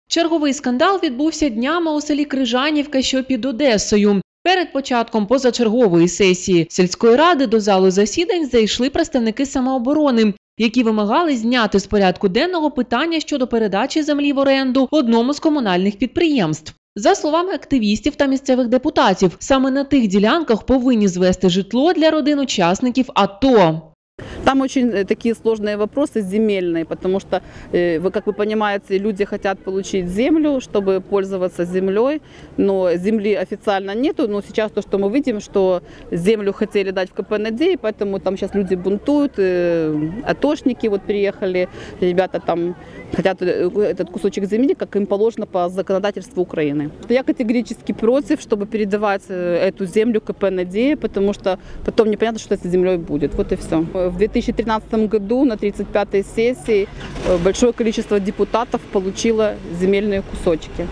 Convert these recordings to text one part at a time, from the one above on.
Черговий скандал відбувся днями у селі Крижанівка, що під Одесою. Перед початком позачергової сесії сільської ради до залу засідань зайшли представники самооборони, які вимагали зняти з порядку денного питання щодо передачі землі в оренду одному з комунальних підприємств. За словами активістів та місцевих депутатів, саме на тих ділянках повинні звести житло для родин учасників АТО. Там очень такие сложные вопросы земельные, потому что, как вы понимаете, люди хотят получить землю, чтобы пользоваться землей, но земли официально нету. Но сейчас то, что мы видим, что землю хотели дать в КПНД, и поэтому там сейчас люди бунтуют, атошники вот приехали, ребята там хотят этот кусочек земли, как им положено по законодательству Украины. Я категорически против, чтобы передавать эту землю КПНД, потому что потом непонятно, что с этой землей будет. Вот и все. В 2013 году на 35-й сессии большое количество депутатов получило земельные кусочки.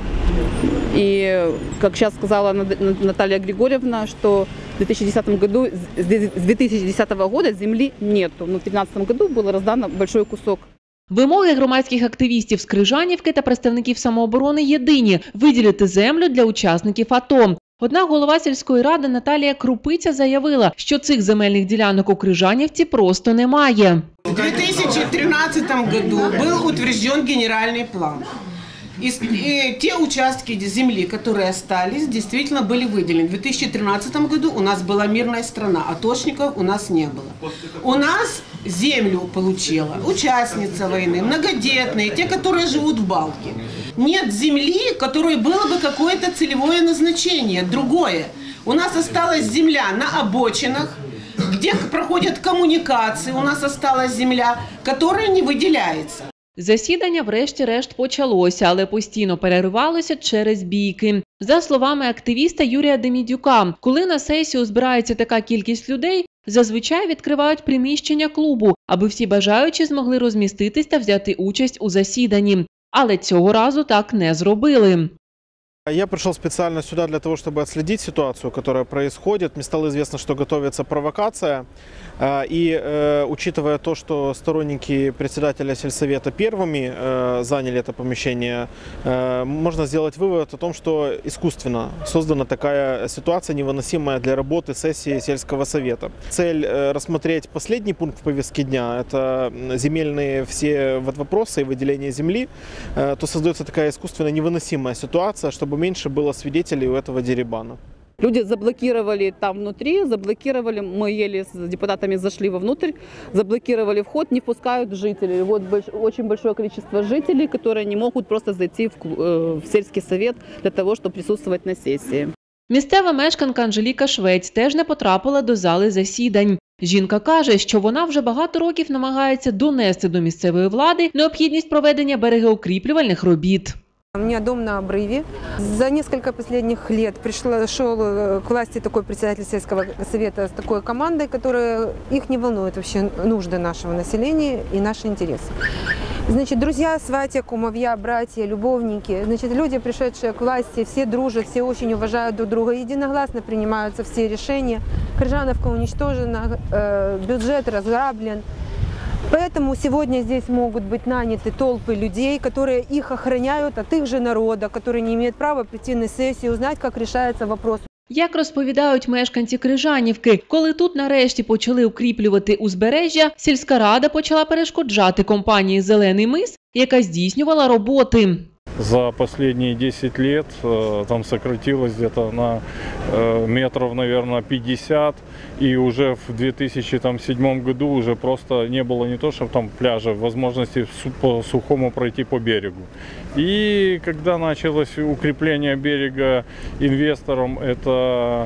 И, как сейчас сказала Наталья Григорьевна, что в 2010 году, с 2010 года земли нету, но в 2013 году был раздан большой кусок. Вимоги громадських активістів з Крижанівки та представників самооборони єдині – виділити землю для учасників АТО. Однак голова сільської ради Наталія Крупиця заявила, що цих земельних ділянок у Крижанівці просто немає. В 2013 году был утвержден генеральный план. И те участки земли, которые остались, действительно были выделены. В 2013 году у нас была мирная страна, атошников у нас не было. У нас землю получила участница войны, многодетные, те, которые живут в Балке. Нет земли, которой было бы какое-то целевое назначение, другое. У нас осталась земля на обочинах, где проходят коммуникации, у нас осталась земля, которая не выделяется. Засідання врешті-решт почалося, але постійно переривалося через бійки. За словами активіста Юрія Демідюка, коли на сесію збирається така кількість людей, зазвичай відкривають приміщення клубу, аби всі бажаючі змогли розміститись та взяти участь у засіданні. Але цього разу так не зробили. Я пришел специально сюда для того, чтобы отследить ситуацию, которая происходит. Мне стало известно, что готовится провокация. И учитывая то, что сторонники председателя сельсовета первыми заняли это помещение, можно сделать вывод о том, что искусственно создана такая ситуация, невыносимая для работы сессии сельского совета. Цель рассмотреть последний пункт в повестке дня – это земельные все вопросы и выделение земли. То создается такая искусственно невыносимая ситуация, чтобы меньше было свидетелей у этого дерибана. Люди заблокировали там внутри, мы еле с депутатами зашли вовнутрь, заблокировали вход, не впускают жителей. Вот очень большое количество жителей, которые не могут просто зайти в сельский совет для того, чтобы присутствовать на сессии. Місцева мешканка Анжеліка Швець теж не потрапила до зали засідань. Жінка каже, що вона вже багато років намагається донести до місцевої влади необхідність проведення берегоукріплювальних робіт. У меня дом на обрыве. За несколько последних лет шел к власти такой председатель сельского совета с такой командой, которая их не волнует вообще нужды нашего населения и наши интересы. Значит, друзья, сватья, кумовья, братья, любовники, значит, люди, пришедшие к власти, все дружат, все очень уважают друг друга, единогласно принимаются все решения. Крыжановка уничтожена, бюджет разграблен. Поэтому сегодня здесь могут быть наняты толпы людей, которые их охраняют от их же народа, которые не имеют права прийти на сессию, узнать, как решается вопрос. Як розповідають мешканці Крижанівки, коли тут нарешті почали укріплювати узбережжя, сільська рада почала перешкоджати компанії «Зелений мис», яка здійснювала роботи. За последние 10 лет там сократилось где-то на метров, наверное, 50. И уже в 2007 году уже просто не было не то, что там пляжа, возможности по сухому пройти по берегу. И когда началось укрепление берега инвестором, это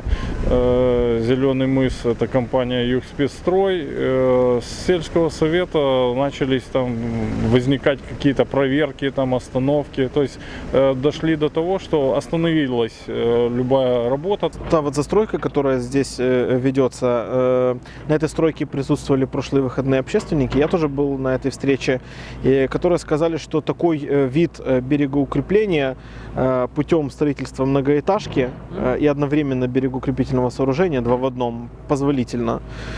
«Зеленый мыс», это компания «Югспецстрой», с сельского совета начались там возникать какие-то проверки, там остановки. То есть дошли до того, что остановилась любая работа. Та вот застройка, которая здесь ведется, на этой стройке присутствовали прошлые выходные общественники. Я тоже был на этой встрече, которые сказали, что такой вид берегоукрепления путем строительства многоэтажки и одновременно берегоукрепительного берегоукрепительного сооружения, 2 в 1, позволительно.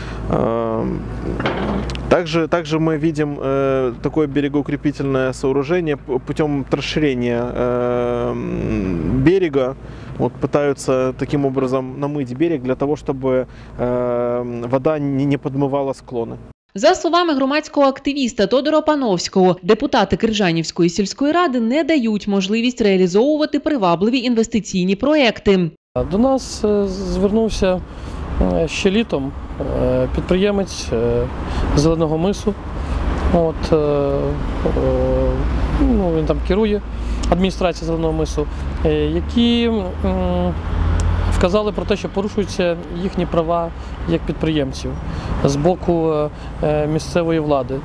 Также мы видим такое берегоукрепительное сооружение путем расширения берега. Вот пытаются таким образом намыть берег для того, чтобы вода не подмывала склони. За словами громадського активіста Тодора Пановського, депутати Крижанівської сільської ради не дають можливість реалізовувати привабливі інвестиційні проекти. До нас звернувся ще літом підприємець Зеленого Мису. Він там керує адміністрацією Зеленого Мису, які вказали про те, що порушуються їхні права як підприємців з боку місцевої влади.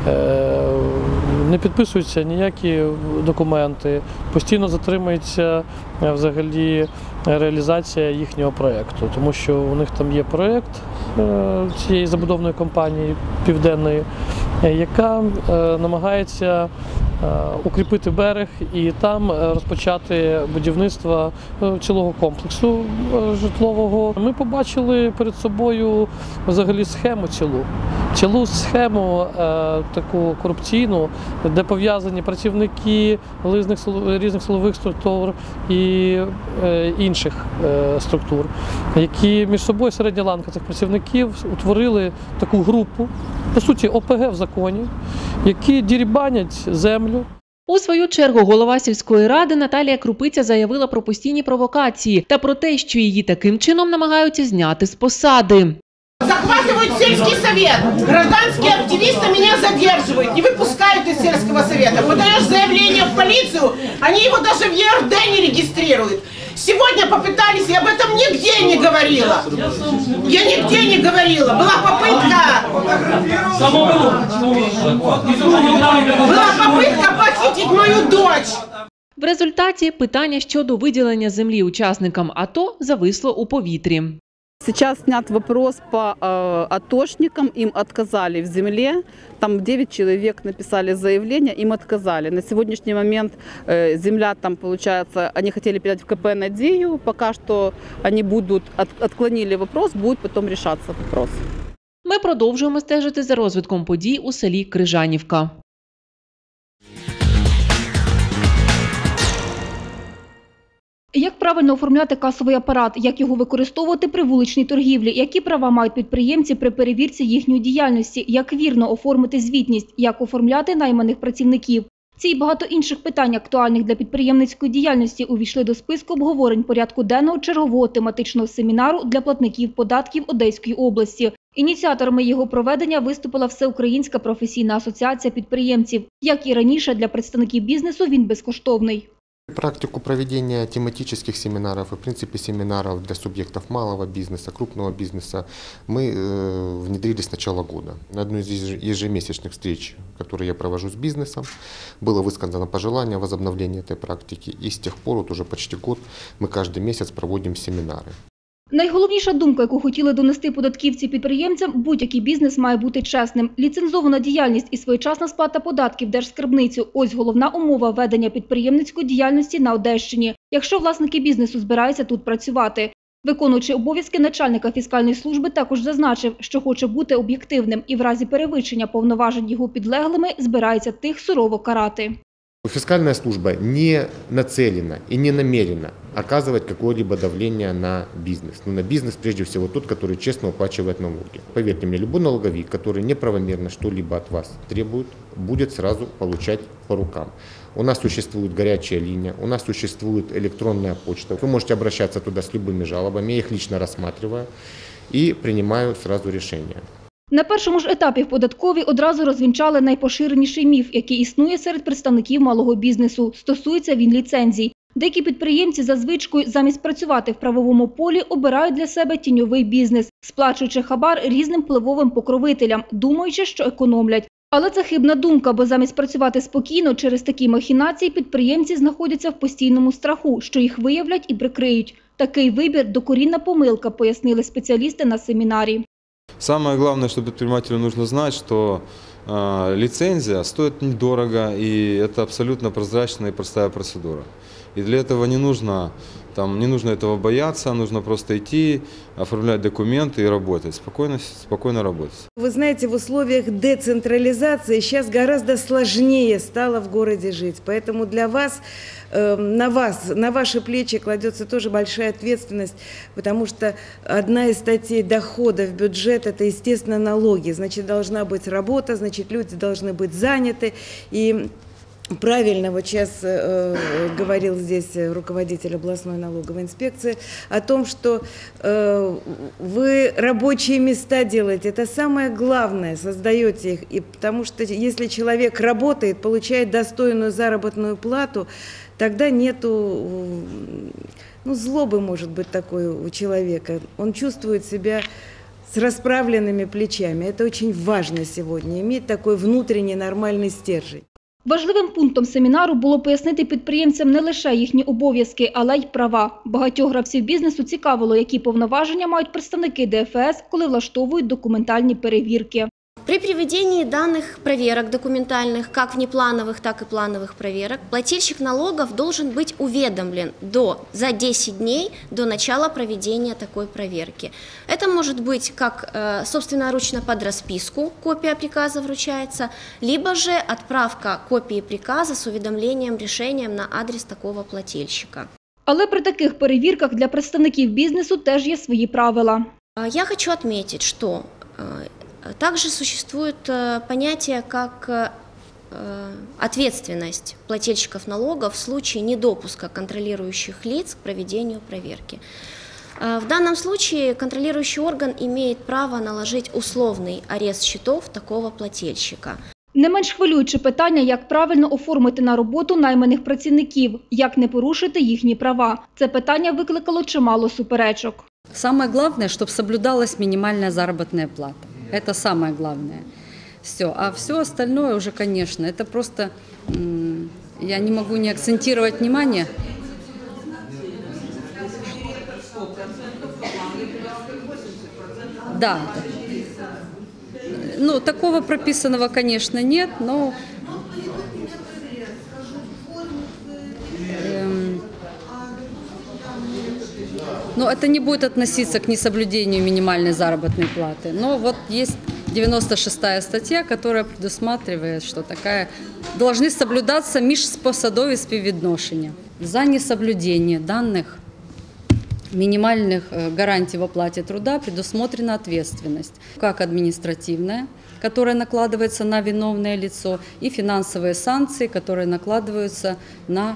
Не підписуються ніякі документи, постійно затримується взагалі реалізація їхнього проєкту, тому що у них там є проєкт цієї забудовної компанії Південної, яка намагається укріпити берег і там розпочати будівництво цілого комплексу житлового. Ми побачили перед собою взагалі схему цілу схему таку корупційну, де пов'язані працівники різних силових структур і інших структур, які між собою, середня ланка цих працівників, утворили таку групу, по суті ОПГ в законі, які дірібанять землю. У свою чергу голова сільської ради Наталія Крупиця заявила про постійні провокації та про те, що її таким чином намагаються зняти з посади. Захватывают сельский совет. Гражданские активисты меня задерживают, не выпускают из сельского совета. Подаешь заявление в полицию, они его даже в ЕРД не регистрируют. Сегодня попытались, я об этом нигде не говорила. Я нигде не говорила. Была попытка похитить мою дочь. В результаті питання щодо виділення землі учасникам АТО зависло у повітрі. Сейчас снят вопрос по атошникам, им отказали в земле, там 9 человек написали заявление, им отказали. На сегодняшний момент земля там, получается, они хотели передать в КП «Надею», пока что они отклонили вопрос, будет потом решаться вопрос. Ми продовжуємо стежити за розвитком подій у селі Крижанівка. Як правильно оформляти касовий апарат, як його використовувати при вуличній торгівлі, які права мають підприємці при перевірці їхньої діяльності, як вірно оформити звітність, як оформляти найманих працівників. Ці і багато інших питань, актуальних для підприємницької діяльності, увійшли до списку обговорень порядку денного чергового тематичного семінару для платників податків Одеської області. Ініціаторами його проведення виступила Всеукраїнська професійна асоціація підприємців. Як і раніше, для представників бізнесу він безкоштовний. Практику проведения тематических семинаров и, в принципе, семинаров для субъектов малого бизнеса, крупного бизнеса мы внедрили с начала года. На одну из ежемесячных встреч, которые я провожу с бизнесом, было высказано пожелание возобновления этой практики. И с тех пор, вот уже почти год, мы каждый месяц проводим семинары. Найголовніша думка, яку хотіли донести податківці підприємцям – будь-який бізнес має бути чесним. Ліцензована діяльність і своєчасна сплата податків Держскарбницю – ось головна умова ведення підприємницької діяльності на Одещині, якщо власники бізнесу збираються тут працювати. Виконуючий обов'язки начальника фіскальної служби також зазначив, що хоче бути об'єктивним і в разі перевищення повноважень його підлеглими збирається тих сурово карати. Фискальная служба не нацелена и не намерена оказывать какое-либо давление на бизнес. Но на бизнес прежде всего тот, который честно уплачивает налоги. Поверьте мне, любой налоговик, который неправомерно что-либо от вас требует, будет сразу получать по рукам. У нас существует горячая линия, у нас существует электронная почта. Вы можете обращаться туда с любыми жалобами, я их лично рассматриваю и принимаю сразу решение. На першому ж етапі в податковій одразу розвінчали найпоширеніший міф, який існує серед представників малого бізнесу. Стосується він ліцензій. Деякі підприємці за звичкою замість працювати в правовому полі обирають для себе тіньовий бізнес, сплачуючи хабар різним впливовим покровителям, думаючи, що економлять. Але це хибна думка, бо замість працювати спокійно через такі махінації підприємці знаходяться в постійному страху, що їх виявлять і прикриють. Такий вибір – докорінна помилка, пояснили спеціалісти на семінарі. Самое главное, что предпринимателю нужно знать, что лицензия стоит недорого, и это абсолютно прозрачная и простая процедура. И для этого не нужно Там не нужно этого бояться, нужно просто идти, оформлять документы и работать, спокойно работать. Вы знаете, в условиях децентрализации сейчас гораздо сложнее стало в городе жить. Поэтому для вас, на ваши плечи кладется тоже большая ответственность, потому что одна из статей дохода в бюджет – это, естественно, налоги. Значит, должна быть работа, значит, люди должны быть заняты. И правильно вот сейчас говорил здесь руководитель областной налоговой инспекции о том, что вы рабочие места делаете. Это самое главное, создаете их. И потому что если человек работает, получает достойную заработную плату, тогда нету, злобы может быть такой у человека. Он чувствует себя с расправленными плечами. Это очень важно сегодня, иметь такой внутренний нормальный стержень. Важливим пунктом семінару було пояснити підприємцям не лише їхні обов'язки, але й права. Багатьох гравців бізнесу цікавило, які повноваження мають представники ДФС, коли влаштовують документальні перевірки. При проведении данных проверок документальных, как внеплановых, так и плановых проверок, плательщик налогов должен быть уведомлен за 10 дней до начала проведения такой проверки. Это может быть как собственноручно под расписку, копия приказа вручается, либо же отправка копии приказа с уведомлением, решением на адрес такого плательщика. Але при таких перевірках для представників бізнесу теж є свої правила. Я хочу отметить, что также существует понятие как ответственность плательщиков налогов в случае недопуска контролирующих лиц к проведению проверки. В данном случае контролирующий орган имеет право наложить условный арест счетов такого плательщика. Не менш хвилююче питання, як правильно оформити на роботу найманих працівників, як не порушити їхні права. Це питання викликало чимало суперечок. Самое главное, чтобы соблюдалась минимальная заработная плата. Это самое главное. Все. А все остальное уже, конечно, это просто, я не могу не акцентировать внимание. Да. Такого прописанного, конечно, нет, но это не будет относиться к несоблюдению минимальной заработной платы. Но вот есть 96-я статья, которая предусматривает, что должны соблюдаться міжпосадові співвідношення. За несоблюдение данных минимальных гарантий в оплате труда предусмотрена ответственность, как административная, которая накладывается на виновное лицо, и финансовые санкции, которые накладываются на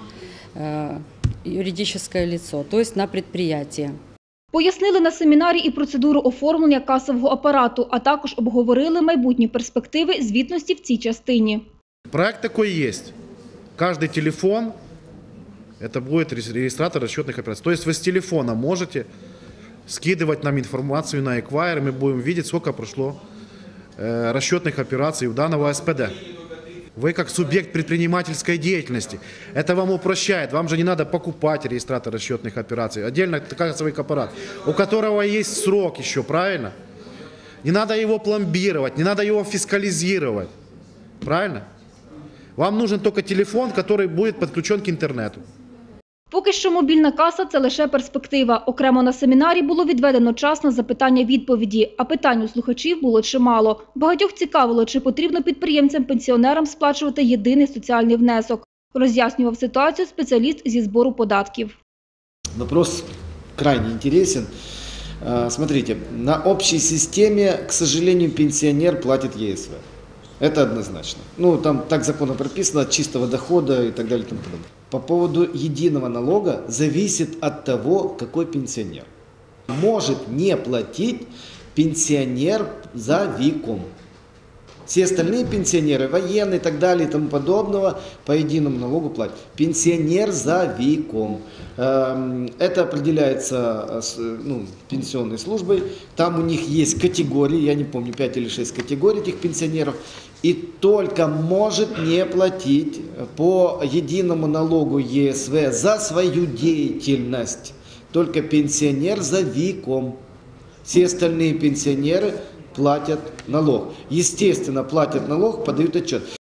юридическое лицо, то есть на предприятие. Пояснили на семінарі і процедуру оформлення касового апарату, а також обговорили майбутні перспективи звітності в цій частині. Проект такой есть. Каждый телефон – это будет регистратор расчетных операций. То есть вы с телефона можете скидывать нам информацию на Эквайр, мы будем видеть, сколько прошло расчетных операций у данного СПД. Вы как субъект предпринимательской деятельности. Это вам упрощает. Вам же не надо покупать регистратор расчетных операций. Отдельно кассовый аппарат, у которого есть срок еще, правильно? Не надо его пломбировать, не надо его фискализировать. Правильно? Вам нужен только телефон, который будет подключен к интернету. Поки що мобільна каса – це лише перспектива. Окремо на семінарі було відведено час на запитання-відповіді, а питань у слухачів було чимало. Багатьох цікавило, чи потрібно підприємцям-пенсіонерам сплачувати єдиний соціальний внесок. Роз'яснював ситуацію спеціаліст зі збору податків. Вопрос крайне интересен. Смотрите, на общей системе, к сожалению, пенсионер платит ЕСВ. Это однозначно. Там так законно прописано, от чистого дохода и так далее и тому подобное. По поводу единого налога зависит от того, какой пенсионер. Может не платить пенсионер за ВИКом. Все остальные пенсионеры, военные и так далее и тому подобного, по единому налогу платят. Пенсионер за ВИКом. Это определяется пенсионной службой. Там у них есть категории, я не помню, 5 или 6 категорий этих пенсионеров. И только может не платить по единому налогу ЕСВ за свою деятельность. Только пенсионер за ВИКом. Все остальные пенсионеры платят налог. Естественно, платят налог, подают отчет.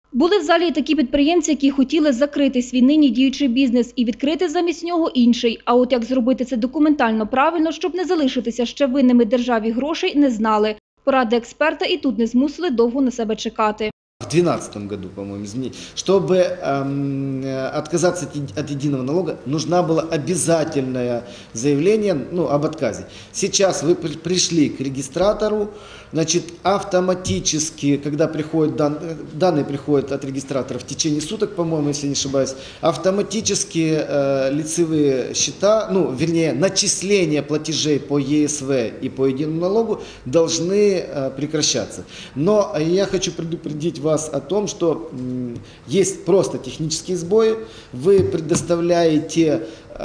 Були в залі і такі підприємці, які хотіли закрити свій нині діючий бізнес і відкрити замість нього інший. А от як зробити це документально правильно, щоб не залишитися ще винними державі грошей, не знали. Поради експерта і тут не змусили довго на себе чекати. В 2012 году, по-моему, изменить. Чтобы отказаться от единого налога, нужно было обязательное заявление об отказе. Сейчас вы пришли к регистратору, значит, автоматически, когда данные приходят от регистратора в течение суток, по-моему, если не ошибаюсь, автоматически лицевые счета, вернее, начисления платежей по ЕСВ и по единому налогу должны прекращаться. Но я хочу предупредить вас о том, что есть просто технические сбои, вы предоставляете,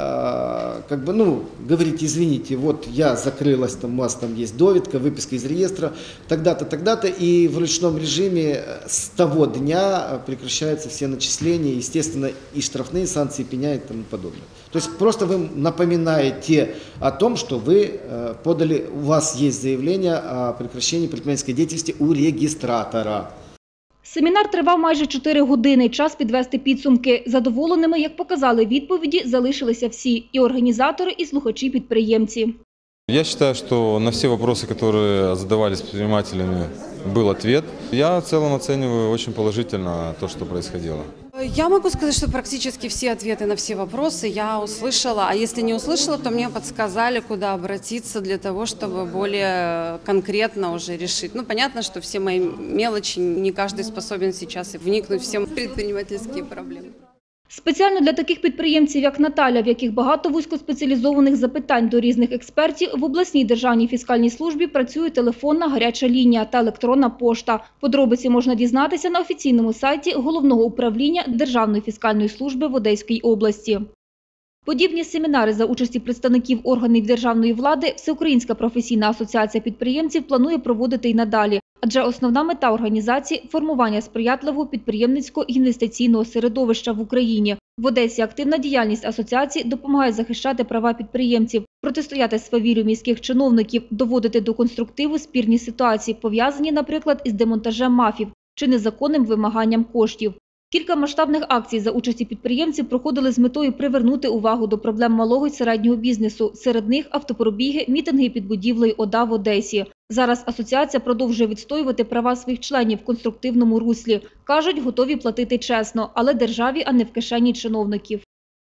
говорите, извините, вот я закрылась, у вас там есть довідка, выписка из реестра, тогда-то, тогда-то, и в ручном режиме с того дня прекращаются все начисления, естественно, и штрафные санкции, пеня и тому подобное. То есть просто вы напоминаете о том, что вы подали, у вас есть заявление о прекращении предпринимательской деятельности у регистратора. Семінар тривав майже 4 години. Час підвести підсумки. Задоволеними, як показали відповіді, залишилися всі – і організатори, і слухачі-підприємці. Я считаю, что на все вопросы, которые задавались предпринимателями, был ответ. Я в целом оцениваю очень положительно то, что происходило. Я могу сказать, что практически все ответы на все вопросы я услышала, а если не услышала, то мне подсказали, куда обратиться для того, чтобы более конкретно уже решить. Понятно, что все мои мелочи, не каждый способен сейчас вникнуть в все предпринимательские проблемы. Спеціально для таких підприємців, як Наталя, в яких багато вузькоспеціалізованих запитань до різних експертів, в обласній державній фіскальній службі працює телефонна гаряча лінія та електронна пошта. Подробиці можна дізнатися на офіційному сайті Головного управління Державної фіскальної служби в Одеській області. Подібні семінари за участі представників органів державної влади Всеукраїнська професійна асоціація підприємців планує проводити й надалі. Адже основна мета організації – формування сприятливого підприємницького і інвестиційного середовища в Україні. В Одесі активна діяльність асоціації допомагає захищати права підприємців, протистояти свавіллю міських чиновників, доводити до конструктиву спірні ситуації, пов'язані, наприклад, із демонтажем МАФів чи незаконним вимаганням коштів. Кілька масштабних акцій за участі підприємців проходили з метою привернути увагу до проблем малого і середнього бізнесу. Серед них автопробіги, мітинги під будівлею ОДА в Одесі. Зараз асоціація продовжує відстоювати права своїх членів в конструктивному руслі. Кажуть, готові платити чесно, але державі, а не в кишені чиновників.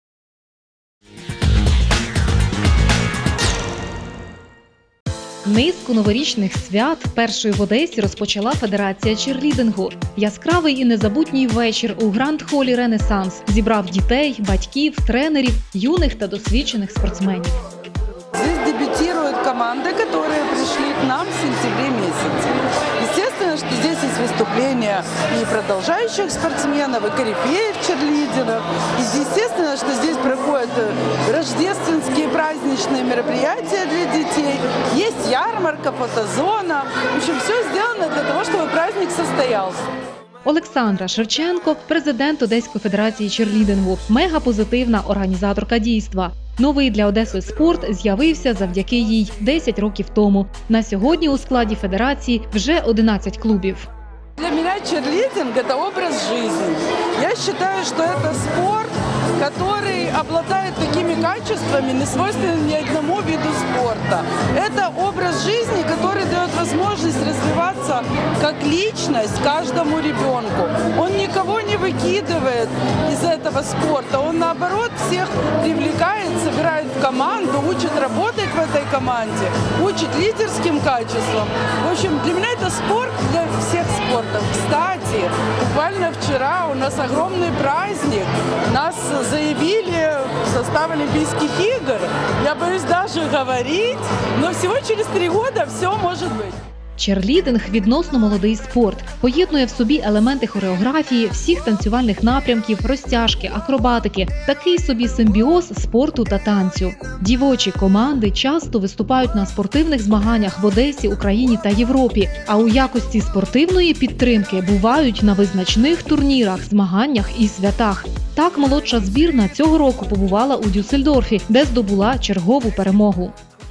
Низку новорічних свят першою в Одесі розпочала Федерація черлідингу. Яскравий і незабутній вечір у Гранд-холі «Ренесанс» зібрав дітей, батьків, тренерів, юних та досвідчених спортсменів. Здесь дебютируют команды, которые пришли к нам в сентябре месяце. Естественно, что здесь есть выступления и продолжающих спортсменов, и корифеев черлидеров. И естественно, что здесь проходят рождественские праздничные мероприятия для детей. Есть ярмарка, фотозона. В общем, все сделано для того, чтобы праздник состоялся. Олександра Шевченко – президент Одеської федерації черлідингу, мегапозитивна організаторка дійства. Новий для Одеси спорт з'явився завдяки їй 10 років тому. На сьогодні у складі федерації вже 11 клубів. Для меня черлидинг – это образ жизни. Я считаю, что это спорт, который обладает такими качествами, не свойственными ни одному виду спорта. Это образ жизни, который дает возможность развиваться как личность каждому ребенку. Он никого не выкидывает из этого спорта, он наоборот всех привлекает, собирает в команду, учит работать в этой команде, учит лидерским качествам. В общем, для меня это спорт для всех спортов. Кстати, буквально вчера у нас огромный праздник. Нас заявили в состав Олимпийских игр. Я боюсь даже говорить, но всего через 3 года все может быть. Черлідинг – відносно молодий спорт. Поєднує в собі елементи хореографії, всіх танцювальних напрямків, розтяжки, акробатики. Такий собі симбіоз спорту та танцю. Дівочі команди часто виступають на спортивних змаганнях в Одесі, Україні та Європі. А у якості спортивної підтримки бувають на визначних турнірах, змаганнях і святах. Так, молодша збірна цього року побувала у Дюссельдорфі, де здобула чергову перемогу.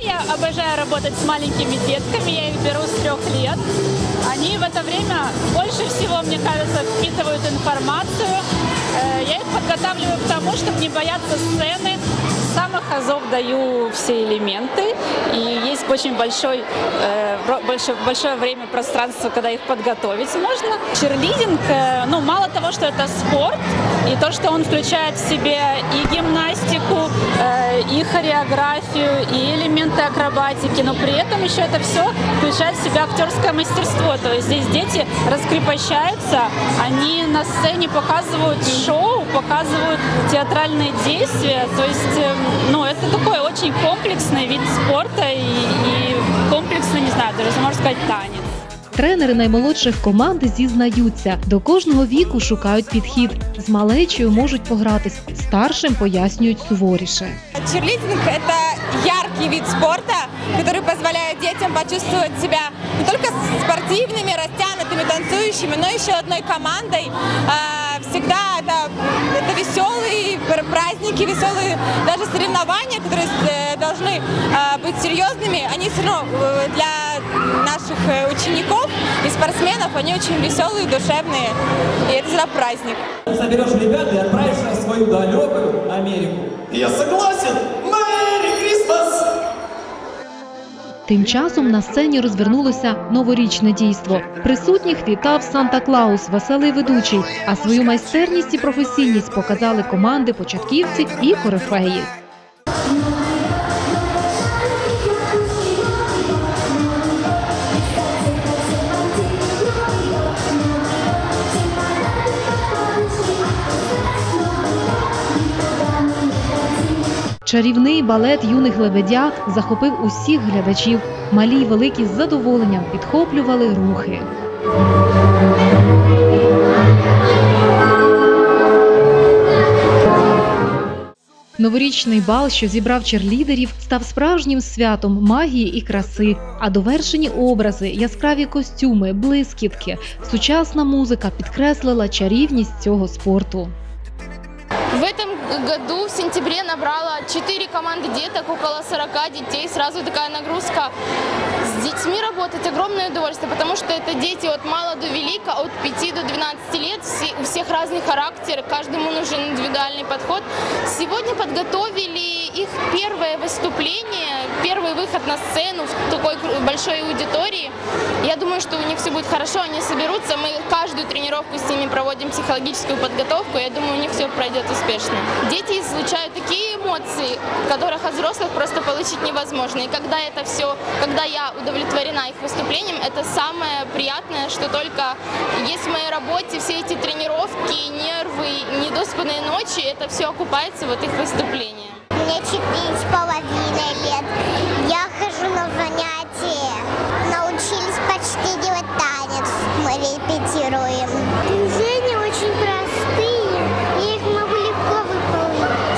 Я обожаю работать с маленькими детками, я их беру с 3 лет. Они в это время больше всего, мне кажется, впитывают информацию. Я их подготавливаю к тому, чтобы не бояться сцены. С самых азов даю все элементы. И есть очень большое время, пространство, когда их подготовить можно. Черлидинг, ну, мало того, что это спорт, и то, что он включает в себе и гимнастику, и хореографию, и элементы акробатики, но при этом еще это все включает в себя актерское мастерство. То есть здесь дети раскрепощаются, они на сцене показывают шоу, показывают театральные действия. То есть, ну, это такой очень комплексный вид спорта и комплексный, не знаю, даже можно сказать, танец. Тренери наймолодших команд зізнаються, до кожного віку шукають підхід. З малечою можуть погратись, старшим пояснюють суворіше. Черлидинг – это яркий вид спорта, который позволяет детям почувствовать себя не только спортивными, растянутыми, танцующими, но еще одной командой. Всегда это веселые праздники, веселые даже соревнования, которые должны быть серьезными. Они все равно для наших учеников и спортсменов, они очень веселые, душевные, и это всегда праздник. Соберешь ребят и отправишься в свою далекую Америку. Я согласен! Merry Christmas! Тим часом на сцені розвернулося новорічне дійство. Присутніх вітав Санта-Клаус, веселий ведучий, а свою майстерність і професійність показали команди початківці і корифеї. Чарівний балет юних лебедят захопив усіх глядачів. Малі й великі з задоволенням підхоплювали рухи. Новорічний бал, що зібрав черлідерів, став справжнім святом магії і краси. А довершені образи, яскраві костюми, блискітки, сучасна музика підкреслила чарівність цього спорту. В этом году в сентябре набрала 4 команды деток, около 40 детей. Сразу такая нагрузка. С детьми работать огромное удовольствие, потому что это дети от мала до велика, от 5 до 12 лет. У всех разный характер, каждому нужен индивидуальный подход. Сегодня подготовили их первое выступление, первый выход на сцену в такой большой аудитории. Я думаю, что у них все будет хорошо, они соберутся. Мы каждую тренировку с ними проводим психологическую подготовку. Я думаю, у них все пройдет успешно. Дети излучают такие эмоции, которых от взрослых просто получить невозможно. И когда это все, когда я удовлетворена их выступлением, это самое приятное, что только есть в моей работе. Все эти тренировки, нервы, недоспанные ночи, это все окупается вот их выступлением. Мне 4,5 лет. Я хожу на занятия. Научились почти делать танец. Мы репетируем. Движения очень простые. Я их могу легко выполнять.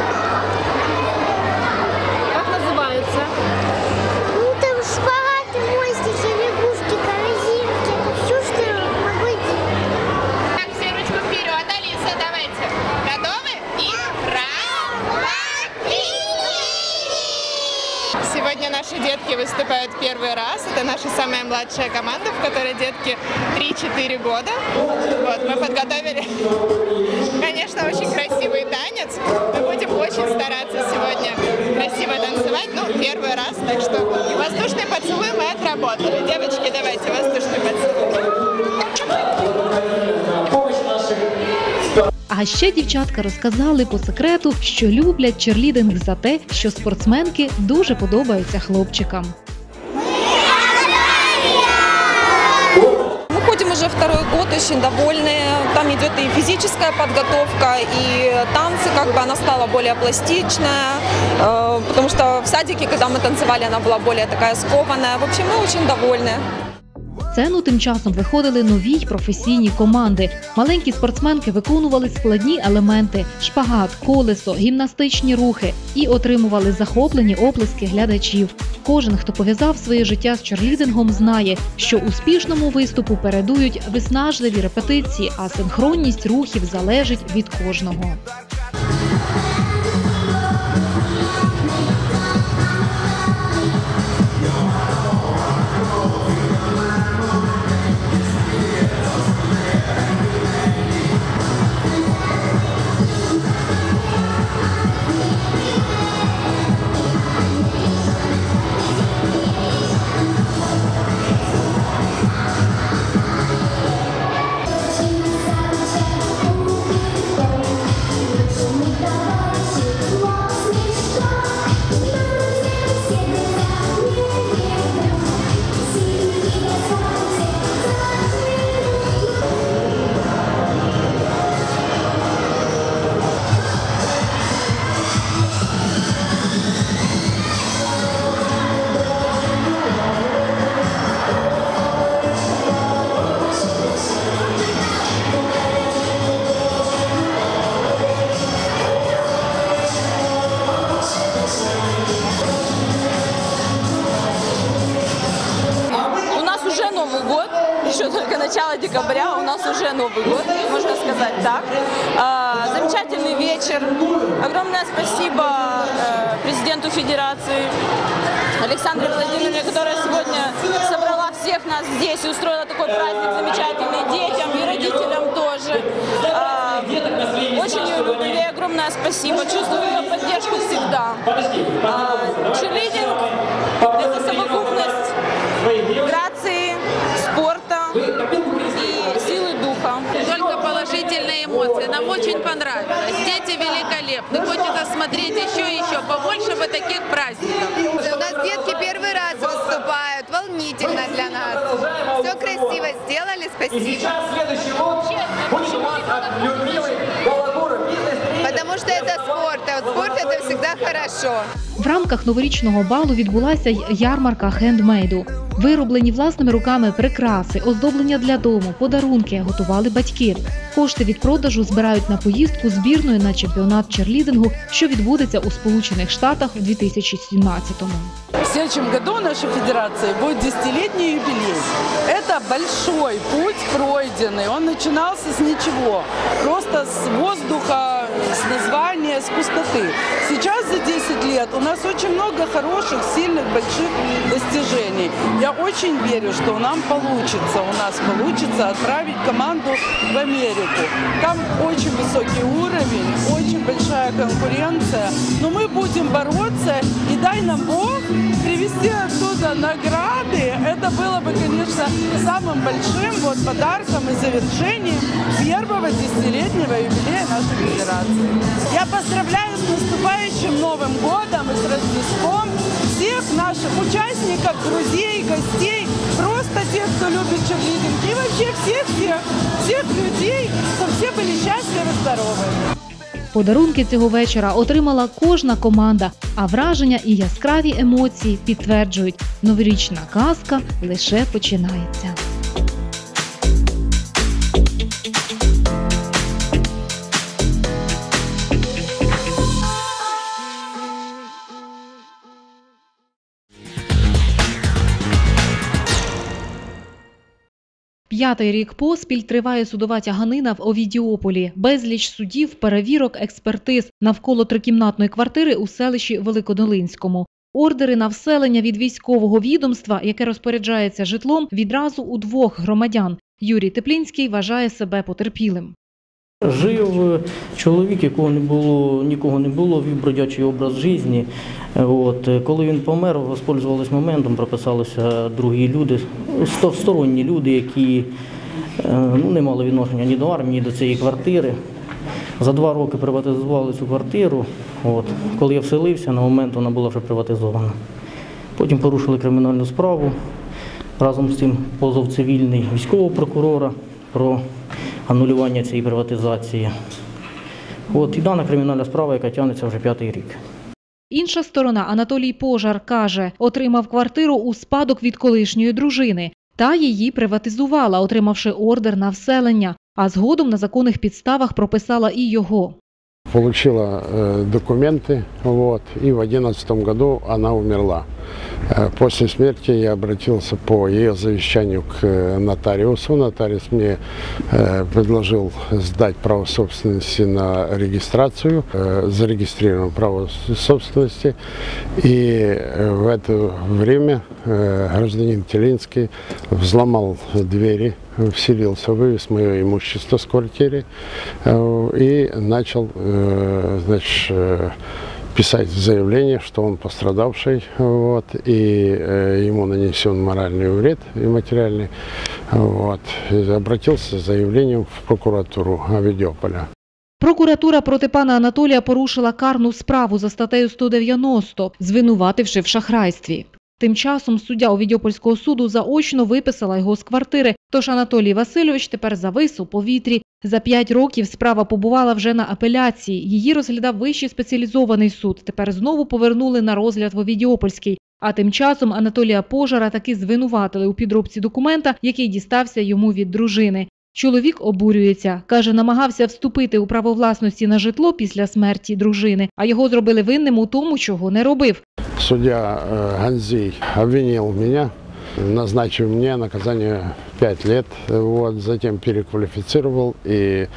Как называются? Ну там шпагаты, мостики, лягушки, корзинки. Это все, что я могу делать. Так, все ручку вперед, Алиса, давайте. Готовы? И раз, два, три. Сегодня наши детки выступают первый раз. Это наша самая младшая команда, в которой детки 3-4 года. Вот, мы подготовили, конечно, очень красивый танец. Мы будем очень стараться сегодня красиво танцевать. Ну, первый раз, так что воздушный поцелуй мы отработали. Девочки, давайте воздушный поцелуй. А ще дівчатка розказали по секрету, що люблять черлідинг за те, що спортсменки дуже подобаються хлопчикам. Мы ходим уже второй год, очень довольны. Там идет и физическая подготовка, и танцы, как бы она стала более пластичная, потому что в садике, когда мы танцевали, она была более такая скованная. В общем, мы очень довольны. сцену тим часом виходили нові й професійні команди. Маленькі спортсменки виконували складні елементи – шпагат, колесо, гімнастичні рухи і отримували захоплені оплески глядачів. Кожен, хто пов'язав своє життя з черлідингом, знає, що успішному виступу передують виснажливі репетиції, а синхронність рухів залежить від кожного. Новый год, можно сказать так. Замечательный вечер. Огромное спасибо президенту Федерации Александре Владимировне, которая сегодня собрала всех нас здесь и устроила такой праздник замечательный детям и родителям тоже. Очень ей огромное спасибо. Чувствую ее поддержку всегда. Черлидинг – это совокупность грации, спорта и силы духа. Только положительные эмоции. Нам очень понравилось. Дети великолепны. Хочется смотреть еще, побольше бы таких праздников. У нас детки первый раз выступают. Волнительно для нас. Все красиво сделали. Спасибо. Потому что это спорт, а вот спорт это всегда хорошо. В рамках новорічного балу відбулася й ярмарка хендмейду. Вироблені власними руками прикраси, оздоблення для дому, подарунки готували батьки. Кошти від продажу збирають на поїздку збірної на чемпіонат черлідингу, що відбудеться у Сполучених Штатах у 2017-му. В следующем году нашей федерации будет 10-летний юбилей. Это большой путь пройденный. Он начинался с ничего, просто с воздуха, с названия, с пустоты. Сейчас за 10 лет у нас очень много хороших, сильных, больших достижений. Я очень верю, что нам получится, отправить команду в Америку. Там очень высокий уровень, очень большая конкуренция. Но мы будем бороться, и дай нам Бог привезти оттуда награды. Это было бы, конечно, самым большим подарком и завершением первого 10-летнего юбилея нашей федерации. Я поздравляю с наступающим Новым годом и с Рождеством всех наших участников, друзей, гостей, просто тех, кто любит черлидинг, и вообще всех людей, чтобы все были счастливы и здоровы. Подарунки цього вечора отримала кожна команда, а враження і яскраві емоції підтверджують – новорічна казка лише починається. П'ятий рік поспіль триває судова тяганина в Овідіополі. Безліч судів, перевірок, експертиз навколо трикімнатної квартири у селищі Великодолинському. Ордери на вселення від військового відомства, яке розпоряджається житлом, відразу у двох громадян. Юрій Теплінський вважає себе потерпілим. Жив чоловік, нікого не було, вів бродячий образ життя. Коли він помер, воспользувалися моментом, прописалися другі люди, сторонні люди, які не мали відношення ні до армії, ні до цієї квартири. За 2 роки приватизували цю квартиру. Коли я вселився, на момент вона була вже приватизована. Потім порушили кримінальну справу, разом з цим позов цивільний військового прокурора про анулювання цієї приватизації. І дана кримінальна справа, яка тягнеться вже 5-й рік. Інша сторона, Анатолій Пожар, каже, отримав квартиру у спадок від колишньої дружини. Та її приватизувала, отримавши ордер на вселення, а згодом на законних підставах прописала і його. Получила документы, и в 2011 году она умерла. После смерти я обратился по ее завещанию к нотариусу. Нотариус мне предложил сдать право собственности на регистрацию, зарегистрировано право собственности. И в это время гражданин Телинский взломал двери, вселился, вывез мое имущество с квартиры и начал писать заявление, что он пострадавший, и ему нанесен моральный вред и материальный. И обратился с заявлением в прокуратуру Овідіополя. Прокуратура проти пана Анатолія порушила карну справу за статтею 190, звинувативши в шахрайстві. Тим часом суддя Овідіопольського суду заочно виписала його з квартири, тож Анатолій Васильович тепер завис у повітрі. За 5 років справа побувала вже на апеляції. Її розглядав Вищий спеціалізований суд. Тепер знову повернули на розгляд в Овідіопольський. А тим часом Анатолія Пожара таки звинуватили у підробці документа, який дістався йому від дружини. Чоловік обурюється. Каже, намагався вступити у право власності на житло після смерті дружини, а його зробили винним у тому, чого не робив. Судья Ганзей обвинил меня назначив мне наказание 5 лет, вот, затем переквалифицировал и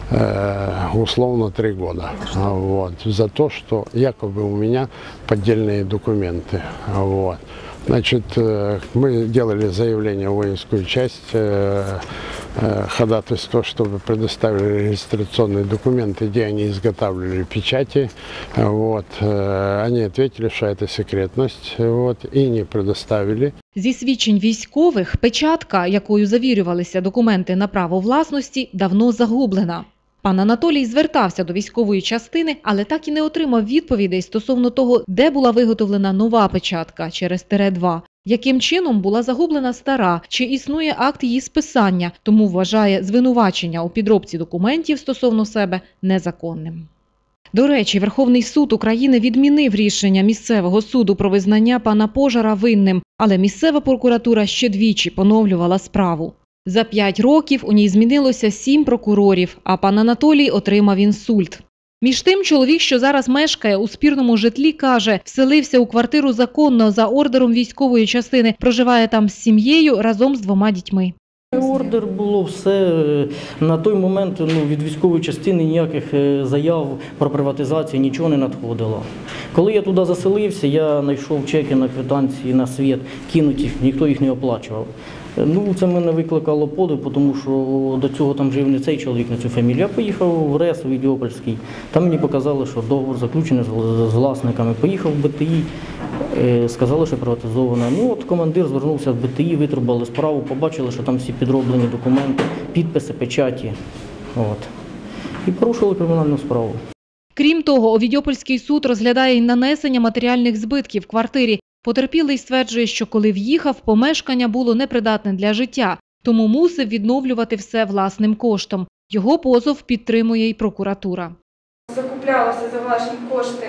условно 3 года. Вот, за то, что якобы у меня поддельные документы. Вот. Значит, мы делали заявление в воинскую часть, ходатайство, чтобы предоставили регистрационные документы, где они изготавливали печати. Вот. Они ответили, что это секретность, вот, и не предоставили. Зі свідчень військових, печатка, якою завірювалися документи на право власності, давно загублена. Пан Анатолій звертався до військової частини, але так і не отримав відповідей стосовно того, де була виготовлена нова печатка через _2, яким чином була загублена стара, чи існує акт її списання, тому вважає звинувачення у підробці документів стосовно себе незаконним. До речі, Верховний суд України відмінив рішення місцевого суду про визнання пана Пожара винним, але місцева прокуратура ще двічі поновлювала справу. За 5 років у ній змінилося 7 прокурорів, а пан Анатолій отримав інсульт. Між тим, чоловік, що зараз мешкає у спірному житлі, каже, вселився у квартиру законно за ордером військової частини, проживає там з сім'єю разом з 2 дітьми. Ордер було все. На той момент від військової частини ніяких заяв про приватизацію нічого не надходило. Коли я туди заселився, я знайшов чеки на квитанції на світ, кинуті, ніхто їх не оплачував. Це мене викликало подив, тому що до цього там жив не цей чоловік на цю фамілію. Я поїхав в РЕС, у Відьопольський. Там мені показали, що договор заключений з власниками. Поїхав в БТІ, сказали, що приватизовано. Командир звернувся в БТІ, витрубали справу, побачили, що там всі підроблені документи, підписи, печаті. І порушили кримінальну справу. Крім того, Овідіопольський суд розглядає й нанесення матеріальних збитків квартирі. Потерпілий стверджує, що коли в'їхав, помешкання було непридатне для життя, тому мусив відновлювати все власним коштом. Його позов підтримує й прокуратура. Закуплялося за власні кошти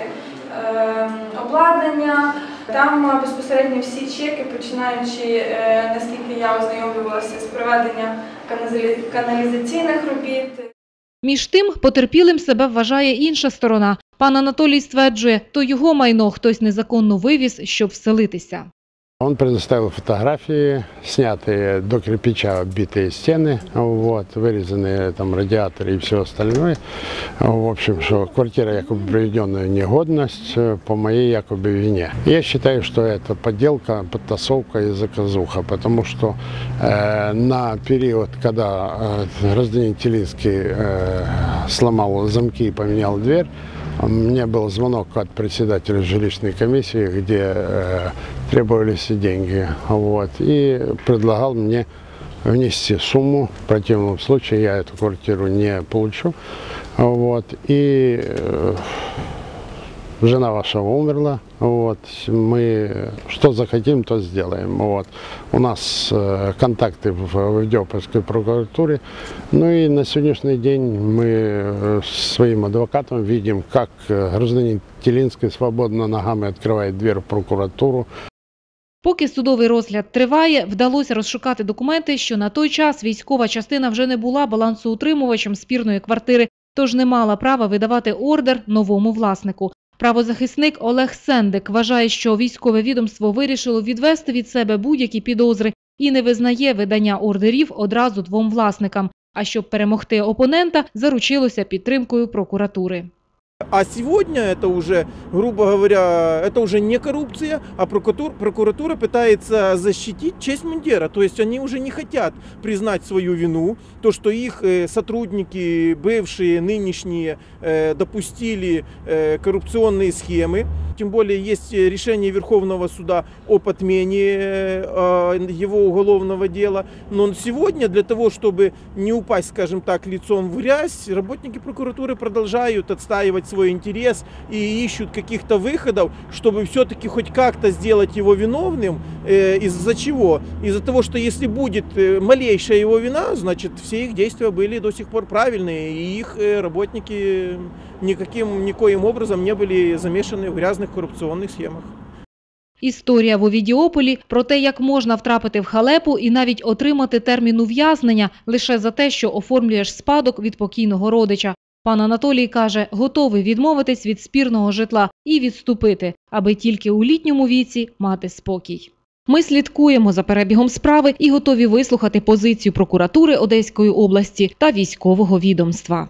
обладнання, там безпосередньо всі чеки, починаючи, наскільки я ознайомлювалася, з проведення каналізаційних робіт. Між тим, потерпілим себе вважає інша сторона. Пан Анатолій стверджує, то його майно хтось незаконно вивіз, щоб вселитися. Он предоставил фотографии, снятые до кирпича оббитые стены, вырезанные там радиаторы и все остальное. В общем, что квартира якобы приведенная в негодность по моей якобы вине. Я считаю, что это подделка, подтасовка и заказуха, потому что на период, когда гражданин Телинский сломал замки и поменял дверь, мне был звонок от председателя жилищной комиссии, где требовались деньги, и предлагал мне внести сумму. В противном случае я эту квартиру не получу. И жена ваша умерла. Мы что захотим, то сделаем. У нас контакты в Овидиопольской прокуратуре. И на сегодняшний день мы своим адвокатом видим, как гражданин Телинский свободно ногами открывает дверь в прокуратуру. Поки судовий розгляд триває, вдалося розшукати документи, що на той час військова частина вже не була балансоутримувачем спірної квартири, тож не мала права видавати ордер новому власнику. Правозахисник Олег Сендик вважає, що військове відомство вирішило відвести від себе будь-які підозри і не визнає видання ордерів одразу 2 власникам, а щоб перемогти опонента, заручилося підтримкою прокуратури. А сегодня это уже, грубо говоря, это уже не коррупция, а прокуратура пытается защитить честь мундира. То есть они уже не хотят признать свою вину, то, что их сотрудники, бывшие, нынешние, допустили коррупционные схемы. Тем более есть решение Верховного суда о отмене его уголовного дела. Но сегодня для того, чтобы не упасть, скажем так, лицом в грязь, работники прокуратуры продолжают отстаивать свой интерес и ищут каких-то выходов, чтобы все-таки хоть как-то сделать его виновным. Из-за чего? Из-за того, что если будет малейшая его вина, значит все их действия были до сих пор правильные, и их работники никоим образом не были замешаны в грязных коррупционных схемах. Історія в Овідіополі про те, як можна втрапити в халепу і навіть отримати термін ув'язнення лише за те, що оформлюєш спадок від покійного родича. Пан Анатолій каже, готовий відмовитись від спірного житла і відступити, аби тільки у літньому віці мати спокій. Ми слідкуємо за перебігом справи і готові вислухати позицію прокуратури Одеської області та військового відомства.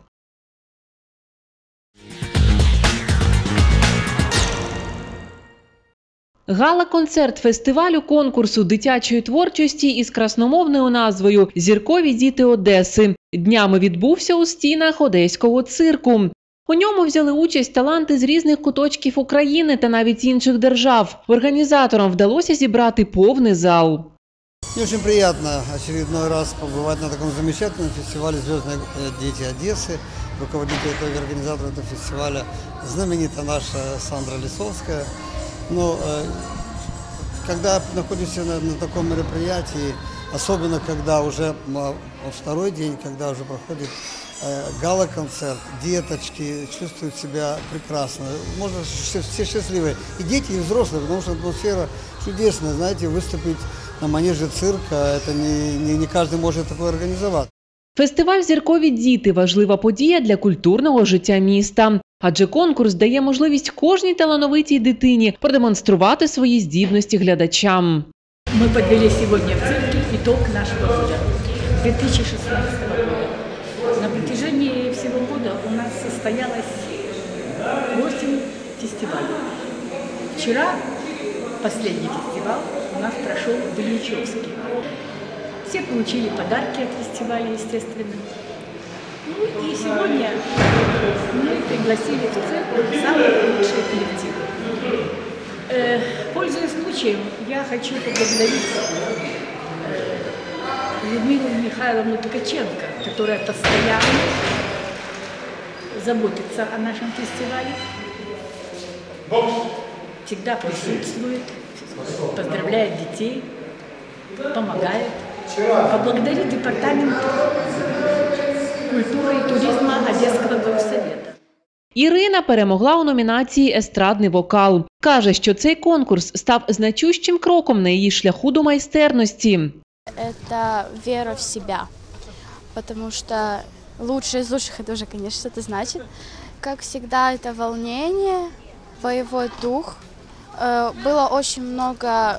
Гала-концерт фестивалю конкурсу дитячої творчості із красномовною назвою «Зіркові діти Одеси» днями відбувся у стінах Одеського цирку. У ньому взяли участь таланти з різних куточків України та навіть інших держав. Організаторам вдалося зібрати повний зал. Мне очень приятно очередной раз побывать на таком замечательном фестивале «Звездные дети Одессы». Руководитель и организатор этого фестиваля знаменитая наша Сандра Лисовская. Но когда находишься на таком мероприятии, особенно когда уже второй день, когда уже проходит гала-концерт, деточки чувствуют себя прекрасно. Можно все счастливые. И дети, и взрослые, потому что атмосфера чудесная. Знаете, выступить на манеже цирка, это не каждый может такое организовать. Фестиваль «Зіркові діти» – важлива подія для культурного життя міста. Адже конкурс дає можливість кожній талановитій дитині продемонструвати свої здібності глядачам. Ми підвели сьогодні в цирке итог нашего года, 2016 года. На протяжении всего года у нас состоялось 8 фестивалей. Вчера последний фестиваль у нас прошел в Ильичевске. Все получили подарки от фестиваля, естественно. Ну и сегодня мы пригласили в цирк самые лучшие коллективы. Пользуясь случаем, я хочу поблагодарить Людмилу Михайловну Ткаченко, которая постоянно заботится о нашем фестивале, всегда присутствует, поздравляет детей, помогает. Поблагодарить департамент культуры и туризма Одесского горсовета. Ірина перемогла у номінації «Естрадний вокал». Каже, що цей конкурс став значущим кроком на її шляху до майстерності. Это вера в себя, потому что лучший из лучших это уже, конечно, это значит. Как всегда, это волнение, боевой дух. Было очень много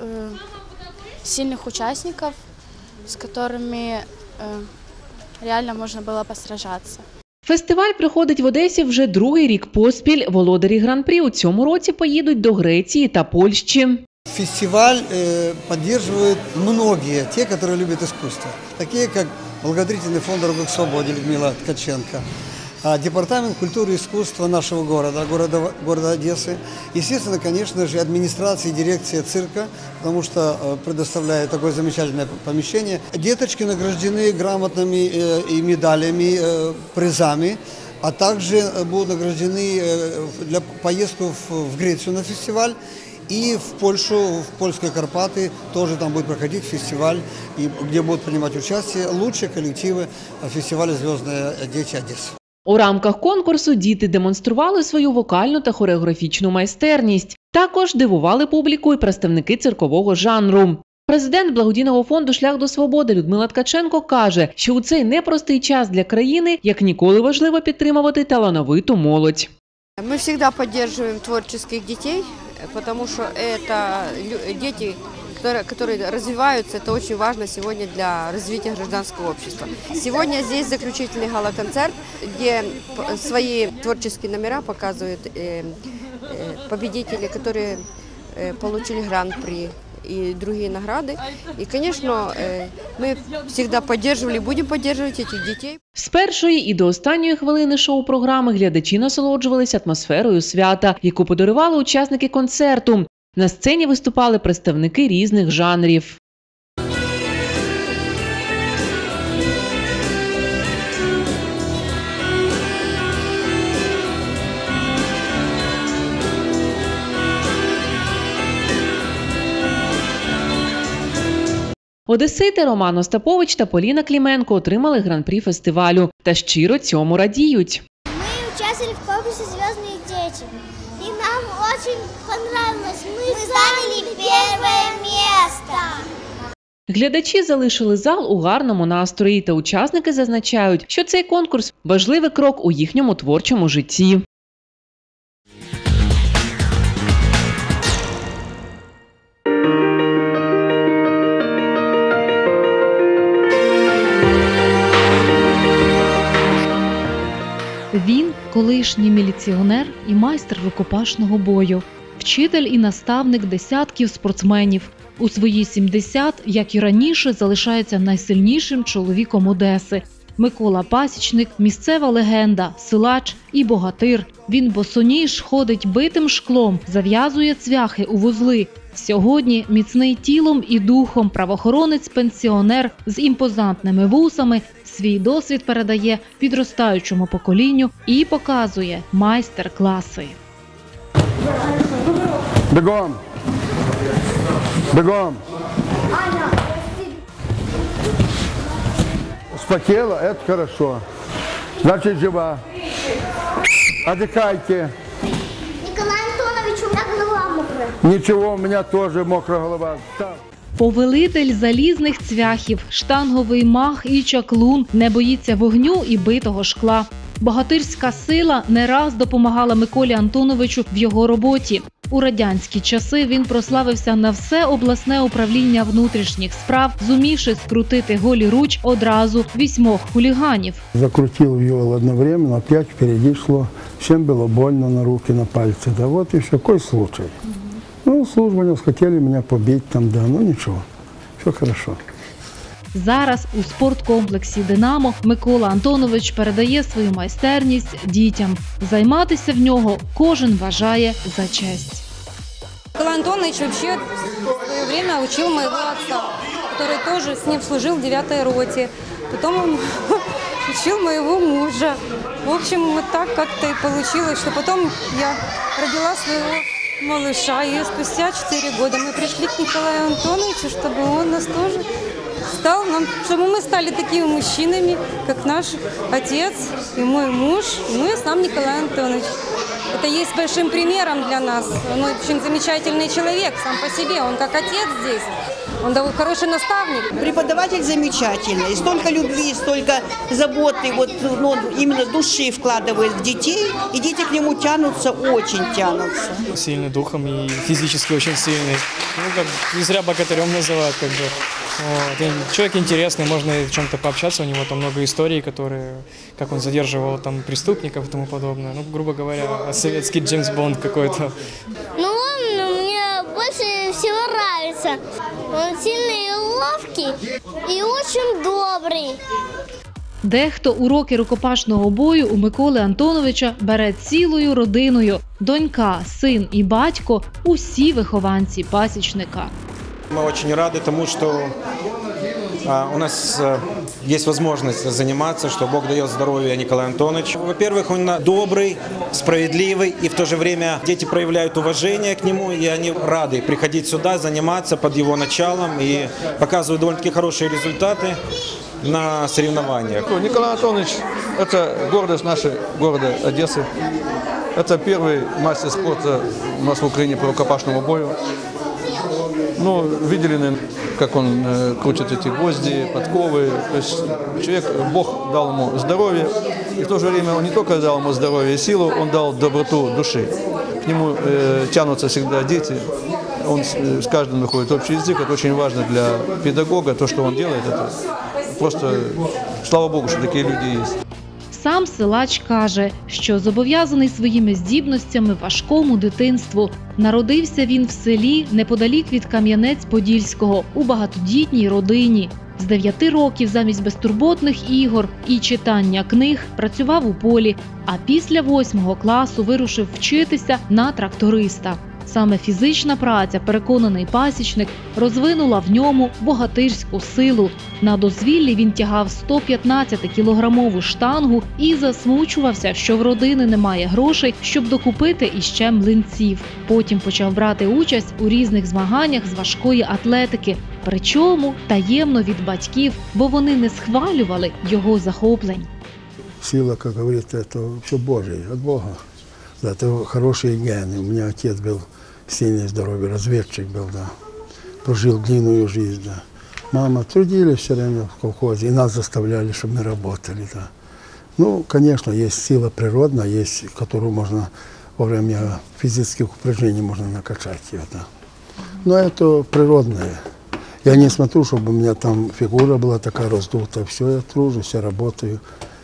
сильных участников, с которыми реально можна було посражатися. Фестиваль проходить в Одесі вже другий рік поспіль. Володарі Гран-прі у цьому році поїдуть до Греції та Польщі. Фестиваль поддерживают многие, те, которые любят искусство. Такие, как благотворительный фонд «Дорога к свободе» Людмила Ткаченко, департамент культуры и искусства нашего города Одессы. Естественно, конечно же, администрация и дирекция цирка, потому что предоставляет такое замечательное помещение. Деточки награждены грамотами и медалями, призами, а также будут награждены для поездки в Грецию на фестиваль. И в Польшу, в польские Карпаты, тоже там будет проходить фестиваль, где будут принимать участие лучшие коллективы фестиваля «Звездные дети Одессы». У рамках конкурсу діти демонстрували свою вокальну та хореографічну майстерність. Також дивували публіку і представники циркового жанру. Президент благодійного фонду «Шлях до свободи» Людмила Ткаченко каже, що у цей непростий час для країни як ніколи важливо підтримувати талановиту молодь. Ми завжди підтримуємо творчих дітей, тому що це діти, которые развиваются, это очень важно сегодня для развития гражданского общества. Сегодня здесь заключительный гала-концерт, где свои творческие номера показывают победители, которые получили гран-при и другие награды. И, конечно, мы всегда поддерживали и будем поддерживать этих детей. З першої і до останньої хвилини шоу-програми глядачі насолоджувалися атмосферою свята, яку подарували учасники концерту. На сцені виступали представники різних жанрів. Одесити Роман Остапович та Поліна Кліменко отримали гран-прі фестивалю та щиро цьому радіють. Ми участвовали в конкурсі «Звездные дети». И нам очень понравилось. Мы заняли первое место. Глядачі залишили зал у гарному настрої, та учасники зазначають, що цей конкурс – важливий крок у їхньому творчому житті. Він – колишній міліціонер і майстер рукопашного бою, вчитель і наставник десятків спортсменів. У свої 70, як і раніше, залишається найсильнішим чоловіком Одеси. Микола Пасічник – місцева легенда, силач і богатир. Він босоніж ходить битим шклом, зав'язує цвяхи у вузли. Сьогодні міцний тілом і духом правоохоронець-пенсіонер з імпозантними вусами свій досвід передає підростаючому поколінню і показує майстер-класи. Бегом! Бегом! Вспотела? Это хорошо. Значит, жива. Отдыхайте. Николай Антонович, у меня голова мокрая. Ничего, у меня тоже мокрая голова. Так. Повелитель залізних цвяхів, штанговий маг і чаклун, не боїться вогню і битого шкла. Богатирська сила не раз допомагала Миколі Антоновичу в його роботі. У радянські часи він прославився на все обласне управління внутрішніх справ, зумівши скрутити голіруч одразу 8 хуліганів. Закрутил виол одновременно, 5 впереди шло. Всем было больно на руки, на пальцы. Да вот и все, какой случай. Ну, служба не хотели меня побить там, да, ну ничего, все хорошо. Зараз у спорткомплексі «Динамо» Микола Антонович передає свою майстерність дітям. Займатися в нього кожен вважає за честь. Николай Антонович вообще в свое время учил моего отца, который тоже с ним служил в 9-й роте. Потом он учил моего мужа. В общем, вот так как-то и получилось, что потом я родила своего малыша, и спустя 4 года мы пришли к Николаю Антоновичу, чтобы он нас тоже стал, чтобы мы стали такими мужчинами, как наш отец и мой муж, ну и сам Николай Антонович. Это есть большим примером для нас. Он очень замечательный человек сам по себе, он как отец здесь. Он хороший наставник. Преподаватель замечательный. Столько любви, столько заботы, вот, ну, именно души вкладывает в детей, и дети к нему тянутся, очень тянутся. Сильный духом и физически очень сильный. Ну, как не зря богатырем называют, как бы. Вот. Человек интересный, можно в чем-то пообщаться, у него там много историй, которые, как он задерживал там преступников и тому подобное. Ну, грубо говоря, советский Джеймс Бонд какой-то. Ну, он мне больше всего нравится. Он сильный и ловкий, и очень добрый. Дехто уроки рукопашного бою у Миколи Антоновича бере цілою родиною. Донька, син і батько – усі вихованці Пасічника. Мы очень рады тому, что у нас есть возможность заниматься, что Бог дает здоровье Николаю Антоновичу. Во-первых, он добрый, справедливый, и в то же время дети проявляют уважение к нему, и они рады приходить сюда, заниматься под его началом, и показывают довольно-таки хорошие результаты на соревнованиях. Николай Антонович – это гордость нашей города Одессы. Это первый мастер спорта у нас в Украине по рукопашному бою. Ну, видели, наверное, как он крутит эти гвозди, подковы. То есть человек, Бог дал ему здоровье, и в то же время он не только дал ему здоровье и силу, он дал доброту души. К нему тянутся всегда дети, он с каждым находит общий язык. Это очень важно для педагога, то, что он делает, это просто, слава Богу, что такие люди есть. Сам силач каже, що зобов'язаний своїми здібностями важкому дитинству. Народився він в селі неподалік від Кам'янець-Подільського у багатодітній родині. З 9 років замість безтурботних ігор і читання книг працював у полі, а після 8 класу вирушив вчитися на тракториста. Саме фізична праця, переконаний Пасічник, розвинула в ньому богатирську силу. На дозвіллі він тягав 115-кілограмову штангу і засмучувався, що в родини немає грошей, щоб докупити іще млинців. Потім почав брати участь у різних змаганнях з важкої атлетики, причому таємно від батьків, бо вони не схвалювали його захоплень. Сила, как говорится, это все Божие, от Бога. Да, это хорошие гены. У меня отец был сильный, здоровый, разведчик был, да. Прожил длинную жизнь, да. Мама трудились все время в колхозе, и нас заставляли, чтобы мы работали, да. Ну, конечно, есть сила природная, есть, которую можно во время физических упражнений можно накачать ее, да. Но это природное. Я не смотрю, чтобы у меня там фигура была такая раздутая. Все, я тружусь, я работаю.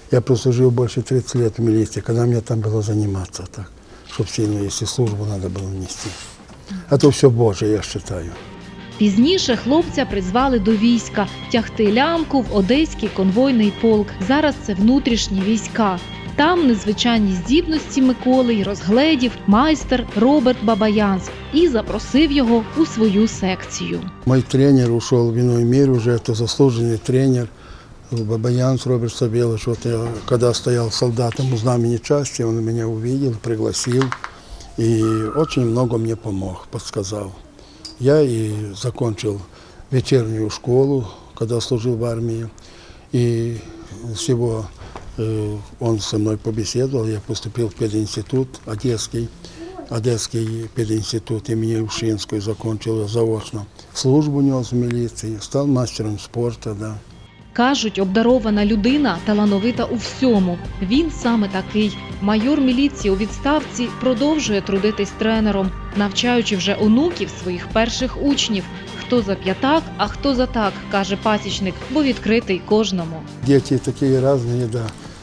Я прослужил больше 30 лет в милиции, когда мне там было заниматься так, чтобы сильно, если службу надо было нести. А то все Боже, я считаю. Пізніше хлопця призвали до війська – тягти лямку в Одеський конвойний полк. Зараз це внутрішні війська. Там незвичайні здібності Миколи й розгледів майстер Роберт Бабаянц і запросив його у свою секцію. Мой тренер ушел в иной мир уже, это заслуженный тренер Бабаянц Роберт Савельевич. Вот я, когда стоял солдатом у знамени части, он меня увидел, пригласил и очень много мне помог, подсказал. Я и закончил вечернюю школу, когда служил в армии, и всего он со мной побеседовал, я поступил в пединститут Одесский пединститут имени Ушинского, закончил заочно. Службу нес в милиции, стал мастером спорта, да. Кажуть, обдарована людина талановита у всьому. Він саме такий. Майор міліції у відставці продовжує трудитись тренером, навчаючи вже онуків своїх перших учнів. Хто за п'ятак, а хто за так, каже пасічник, бо відкритий кожному. Дети такие разные, да.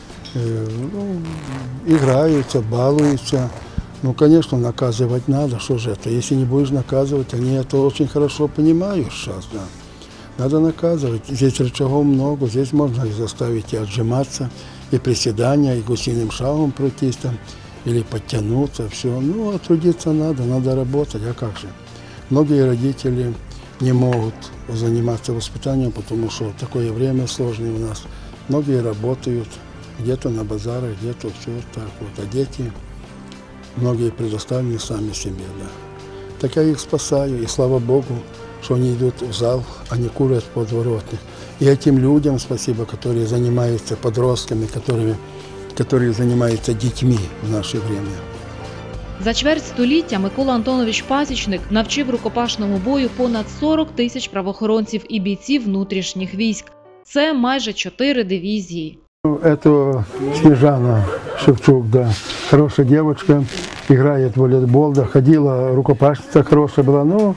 Играются, балуются. Ну, конечно, наказывать надо, что же это. Если не будешь наказывать, они это очень хорошо понимают сейчас, да. Надо наказывать. Здесь рычагов много, здесь можно и заставить и отжиматься, и приседания, и гусиным шагом пройтись там, или подтянуться, все. Ну, а трудиться надо работать, а как же. Многие родители не могут заниматься воспитанием, потому что такое время сложное у нас. Многие работают где-то на базарах, где-то все так вот, а дети, многие предоставлены сами себе, да. Так я их спасаю, и слава Богу, что они идут в зал, а не курят в подворотнях. И этим людям спасибо, которые занимаются подростками, которые занимаются детьми в наше время. За чверть століття Микола Антонович Пасічник навчив рукопашному бою понад 40 тисяч правоохоронців і бійців внутрішніх військ. Це майже 4 дивізії. Это Снежана Шевчук, да, хорошая девочка, играет в волейбол, да, ходила, рукопашница хорошая была, но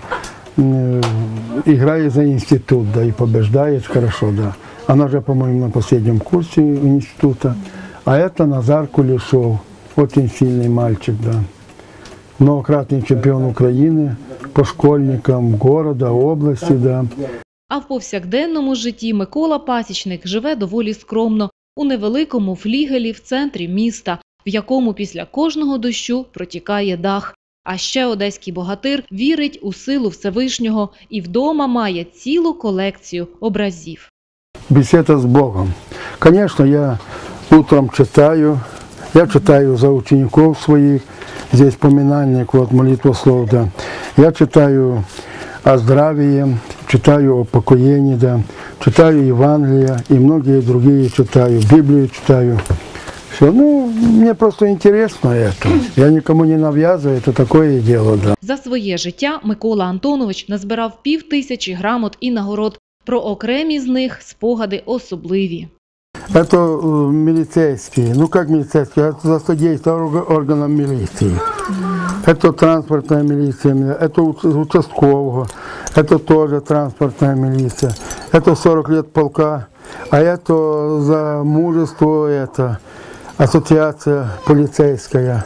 играет за институт, да, и побеждает хорошо, да. Она же, по-моему, на последнем курсе института. А это Назар Кулешов, очень сильный мальчик, да. Многократный чемпион Украины по школьникам города, области, да. А в повсякденному житті Микола Пасічник живе доволі скромно у невеликому флігелі в центрі міста, в якому після кожного дощу протікає дах. А ще одеський богатир вірить у силу Всевишнього і вдома має цілу колекцію образів. Беседа с Богом. Конечно, я утром читаю, я читаю за учеников своих, здесь поминальник, вот молитвослов, да. Я читаю о здравии, читаю о покоении, да. Читаю Евангелие и многие другие читаю, Библию читаю. Все, ну, мне просто интересно это. Я никому не навязываю, это такое дело, да. За своє життя Микола Антонович назбирав 5000 грамот і нагород. Про окремі з них спогади особливі. Это милицейские, ну как милицейские, это за содействие органам милиции. Это транспортная милиция, это участкового, это тоже транспортная милиция. Это 40 лет полка, а это за мужество, это ассоциация полицейская.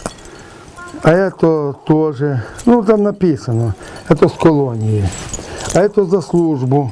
А это тоже, ну там написано, это с колонии. А это за службу.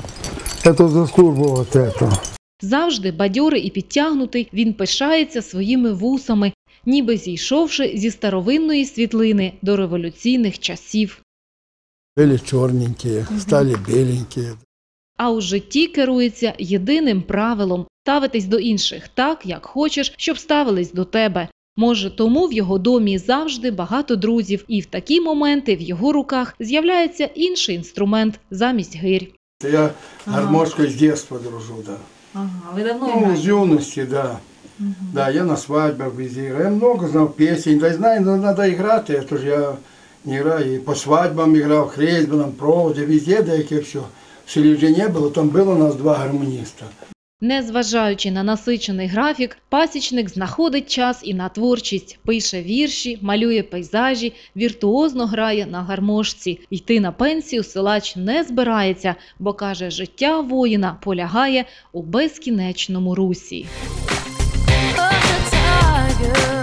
Это за службу вот это. Завжди бадьорий і підтягнутий, він пишається своїми вусами, ніби зійшовши зі старовинної світлини до революційних часів. Були чорненькі, стали біленькі. А у житті керується єдиним правилом – ставитись до інших так, як хочеш, щоб ставились до тебе. Може, тому в його домі завжди багато друзів, і в такі моменти в його руках з'являється інший інструмент замість гирь. Я гармошкой с детства дружу, да. Ага, ви давно Ну, с юности, да. Да, я на свадьбах везде играю. Я много знал песен, да знаю, но надо играть, это же я не играю. И по свадьбам играл, хрестьбанам, проводе, везде, да, як все. В селі вже не було, там було у нас 2 гармоніста. Незважаючи на насичений графік, пасічник знаходить час і на творчість, пише вірші, малює пейзажі, віртуозно грає на гармошці. Йти на пенсію силач не збирається, бо, каже, життя воїна полягає у безкінечному русі. again.